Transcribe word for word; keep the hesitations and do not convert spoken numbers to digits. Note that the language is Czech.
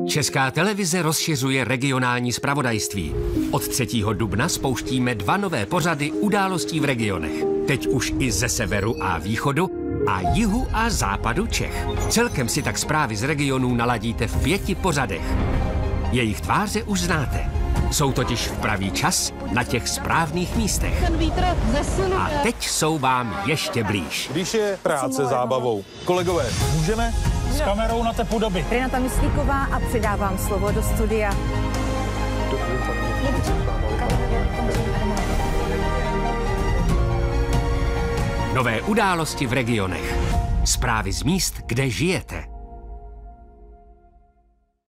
Česká televize rozšiřuje regionální zpravodajství. Od třetího dubna spouštíme dva nové pořady událostí v regionech. Teď už i ze severu a východu a jihu a západu Čech. Celkem si tak zprávy z regionů naladíte v pěti pořadech. Jejich tváře už znáte. Jsou totiž v pravý čas na těch správných místech. A teď jsou vám ještě blíž. Když je práce zábavou. Kolegové, můžeme? S kamerou na tepu doby. Renata Myslíková a předávám slovo do studia. Nové události v regionech. Zprávy z míst, kde žijete.